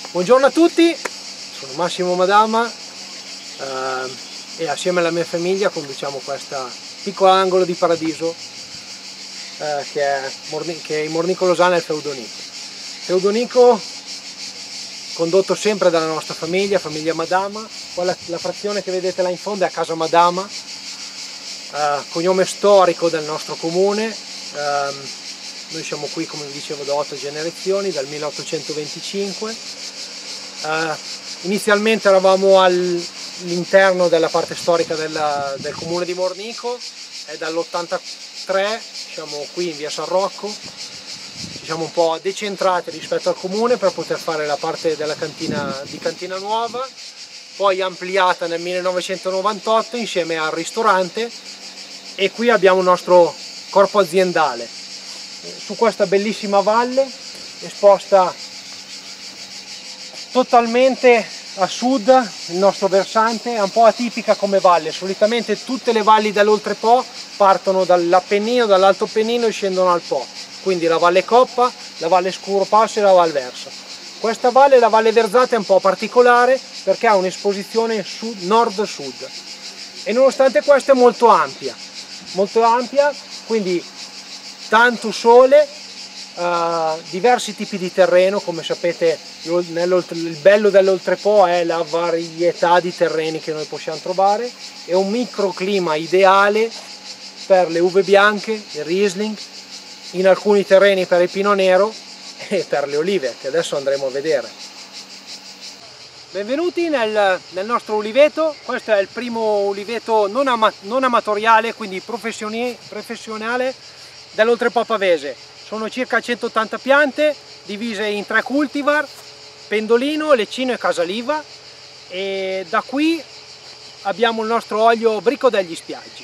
Buongiorno a tutti, sono Massimo Madama e assieme alla mia famiglia conduciamo questo piccolo angolo di paradiso che è il Mornico Losana e il Feudonico. Feudonico condotto sempre dalla nostra famiglia Madama. Quella, la frazione che vedete là in fondo è a Casa Madama, cognome storico del nostro comune. Noi siamo qui, come vi dicevo, da 8 generazioni, dal 1825. Inizialmente eravamo all'interno della parte storica del comune di Mornico e dall'83 siamo qui in via San Rocco. Ci siamo un po' decentrati rispetto al comune per poter fare la parte della cantina nuova, poi ampliata nel 1998 insieme al ristorante, e qui abbiamo il nostro corpo aziendale su questa bellissima valle esposta totalmente a sud. Il nostro versante è un po' atipica come valle, solitamente tutte le valli dell'Oltrepo partono dall'Appennino, dall'Alto Appennino e scendono al Po, quindi la Valle Coppa, la Valle Scuro Passo e la Val Versa. Questa valle, la Valle Verzata, è un po' particolare perché ha un'esposizione nord-sud e nonostante questo è molto ampia, quindi tanto sole, diversi tipi di terreno. Come sapete, il bello dell'Oltrepo è la varietà di terreni che noi possiamo trovare, e un microclima ideale per le uve bianche, il Riesling, in alcuni terreni per il Pino Nero e per le olive, che adesso andremo a vedere. Benvenuti nel nostro uliveto. Questo è il primo uliveto non amatoriale, quindi professionale dell'Oltrepo Pavese. Sono circa 180 piante divise in 3 cultivar: Pendolino, Leccino e Casaliva, e da qui abbiamo il nostro olio Bricco degli Spiaggi.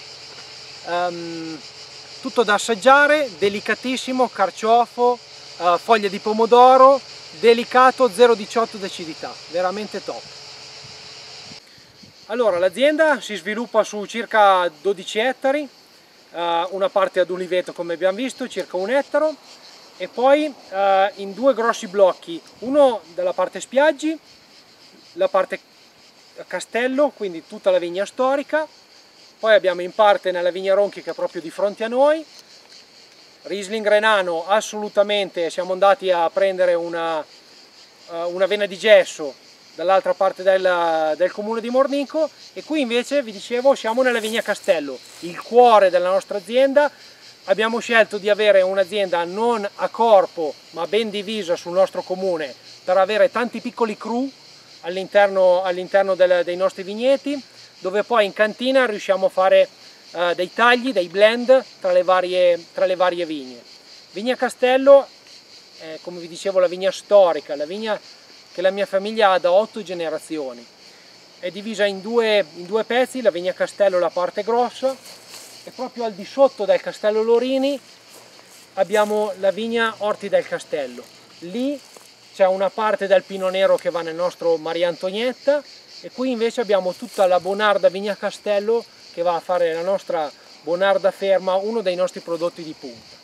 Tutto da assaggiare, delicatissimo, carciofo, foglie di pomodoro, delicato, 0,18 di acidità, veramente top. Allora, l'azienda si sviluppa su circa 12 ettari, una parte ad uliveto come abbiamo visto, circa 1 ettaro, e poi in 2 grossi blocchi, uno dalla parte spiaggi, la parte castello, quindi tutta la vigna storica, poi abbiamo in parte nella vigna Ronchi, che è proprio di fronte a noi, Riesling Renano. Assolutamente siamo andati a prendere una vena di gesso dall'altra parte del comune di Mornico, e qui invece vi dicevo siamo nella vigna Castello, il cuore della nostra azienda. Abbiamo scelto di avere un'azienda non a corpo ma ben divisa sul nostro comune, per avere tanti piccoli cru all'interno dei nostri vigneti, dove poi in cantina riusciamo a fare dei tagli, dei blend tra le varie vigne. Vigna Castello è, come vi dicevo, la vigna storica, la vigna che la mia famiglia ha da 8 generazioni. È divisa in due pezzi, la vigna Castello la parte grossa, e proprio al di sotto del Castello Lorini abbiamo la vigna Orti del Castello. Lì c'è una parte del Pino Nero che va nel nostro Maria Antonietta, e qui invece abbiamo tutta la Bonarda Vigna Castello, che va a fare la nostra Bonarda Ferma, uno dei nostri prodotti di punta.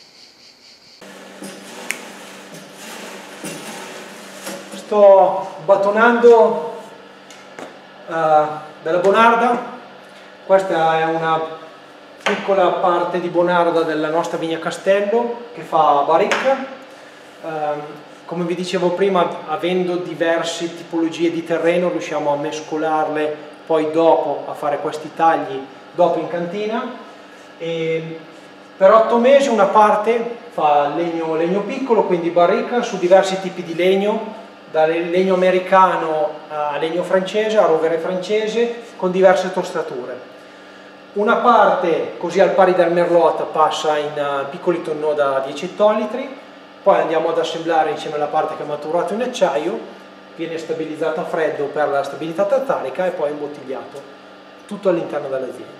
Sto battonando della Bonarda. Questa è una piccola parte di Bonarda della nostra Vigna Castello che fa baricca. Come vi dicevo prima, avendo diverse tipologie di terreno riusciamo a mescolarle poi dopo, a fare questi tagli dopo in cantina. E per 8 mesi una parte fa legno piccolo, quindi baricca su diversi tipi di legno, da legno americano a legno francese, a rovere francese, con diverse tostature. Una parte, così al pari del Merlot, passa in piccoli tonneau da 10 ettolitri, poi andiamo ad assemblare insieme alla parte che è maturato in acciaio, viene stabilizzato a freddo per la stabilità tartarica e poi imbottigliato, tutto all'interno dell'azienda.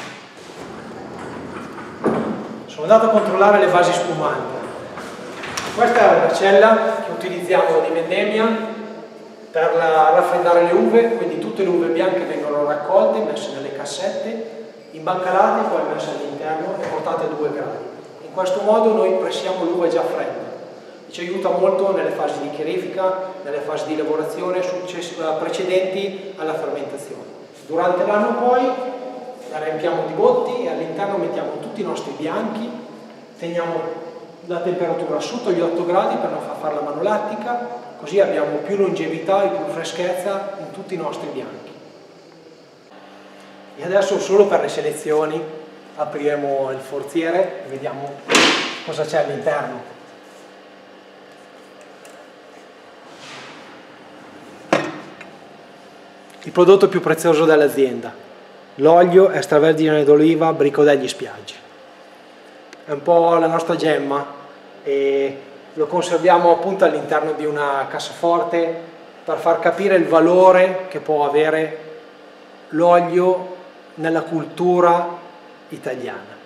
Sono andato a controllare le basi spumanti. Questa è una cella che utilizziamo di vendemmia per raffreddare le uve, quindi tutte le uve bianche vengono raccolte, messe nelle cassette, imbancalate, poi messe all'interno e portate a 2 gradi. In questo modo noi pressiamo l'uva già fredda e ci aiuta molto nelle fasi di chiarifica, nelle fasi di lavorazione precedenti alla fermentazione. Durante l'anno poi la riempiamo di botti e all'interno mettiamo tutti i nostri bianchi, teniamo la temperatura sotto gli 8 gradi per non far fare la manolattica, così abbiamo più longevità e più freschezza in tutti i nostri bianchi. E adesso, solo per le selezioni, apriremo il forziere e vediamo cosa c'è all'interno. Il prodotto più prezioso dell'azienda, l'olio extravergine d'oliva Bricco degli Spiaggi. È un po' la nostra gemma e lo conserviamo appunto all'interno di una cassaforte per far capire il valore che può avere l'olio nella cultura italiana.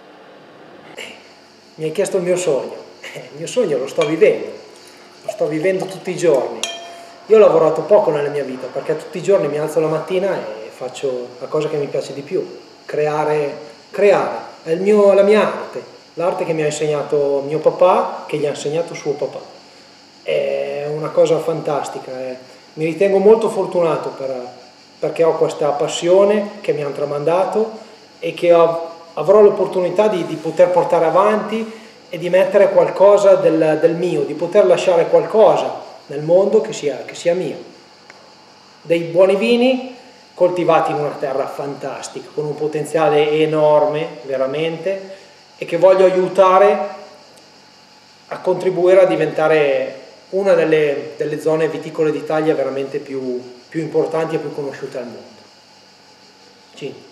Mi hai chiesto il mio sogno lo sto vivendo tutti i giorni. Io ho lavorato poco nella mia vita perché tutti i giorni mi alzo la mattina e faccio la cosa che mi piace di più, creare, è la mia arte, l'arte che mi ha insegnato mio papà, che gli ha insegnato suo papà. È una cosa fantastica, mi ritengo molto fortunato perché ho questa passione che mi hanno tramandato e che avrò l'opportunità di poter portare avanti e di mettere qualcosa del mio, di poter lasciare qualcosa nel mondo che sia mio. Dei buoni vini coltivati in una terra fantastica, con un potenziale enorme, veramente, e che voglio aiutare a contribuire a diventare una delle zone viticole d'Italia veramente più importanti e più conosciute al mondo. Sì.